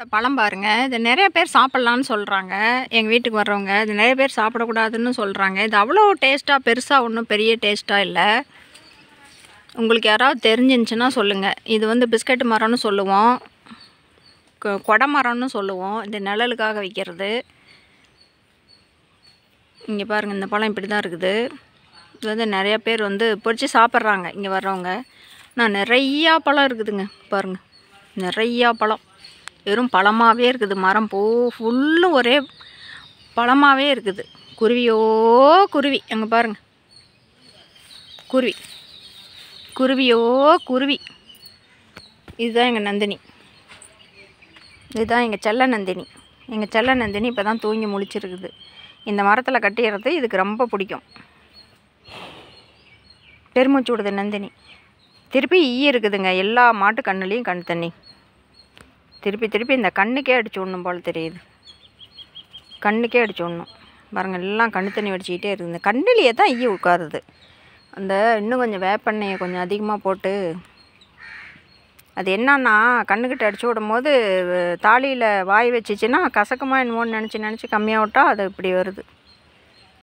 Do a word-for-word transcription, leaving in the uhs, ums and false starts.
இந்த பழம் பாருங்க. இது நெறைய பேர் சாப்பிட்லான்னு சொல்றாங்க. எங்க வீட்டுக்கு வர்றவங்க. இது நெறைய பேர் சாப்பிடக்கூடாதுன்னு சொல்றாங்க. இது அவ்வளோ டேஸ்ட்டா பெருசா ஒண்ணும் பெரிய டேஸ்ட்டா இல்ல. உங்களுக்கு யாராவது தெரிஞ்சிருந்துச்சுன்னா சொல்லுங்க. இது வந்து பிஸ்கட் மரம்னு சொல்லுவோம். கொ கொடை மரம்னு சொல்லுவோம். இது நிழலுக்காக வைக்கிறது. இங்க பாருங்க இந்த பழம் இப்படி தான் இருக்குது. இது வந்து நெறைய பேர் வந்து பொறிச்சு சாப்பிட்றாங்க இங்க வர்றவங்க. நான் நெறையா பழம் இருக்குதுங்க. பாருங்க. நெறையா பழம். வெறும் பழமாவே இருக்குது. மரம் பூ ஃபுல்லும் ஒரே பழமாவே இருக்குது. குருவியோ குருவி. அங்க பாருங்க. குருவி. குருவியோ குருவி. இதுதான் எங்க நந்தினி. இதுதான் எங்க செல்ல நந்தினி. எங்க செல்ல நந்தினி இப்போ தான் தூங்கி முழிச்சிருக்குது. இந்த மரத்தில் கட்டிடுறது இதுக்கு ரொம்ப பிடிக்கும். பெருமூச்சு விடுது நந்தினி. திருப்பி ஈ இருக்குதுங்க. எல்லா மாட்டு கண்ணுலேயும் கண் தண்ணி. திருப்பி திருப்பி இந்த கண்ணுக்கே அடிச்சு விடணும் போல் தெரியுது. கண்ணுக்கே அடிச்சு விடணும். பாருங்கள் எல்லாம் கண்ணு தண்ணி வடிச்சிக்கிட்டே இருக்குது. இந்த கண்ணுலேயே தான் ஈ உட்காருது. அந்த இன்னும் கொஞ்சம் வேப்பெண்ணெயை கொஞ்சம் அதிகமாக போட்டு அது என்னன்னா கண்ணுக்கிட்ட அடிச்சு விடும் போது தாலியில் வாய் வச்சிச்சின்னா கசக்கமாக என்னமோன்னு நினச்சி நினச்சி கம்மியாக விட்டால் அது இப்படி வருது.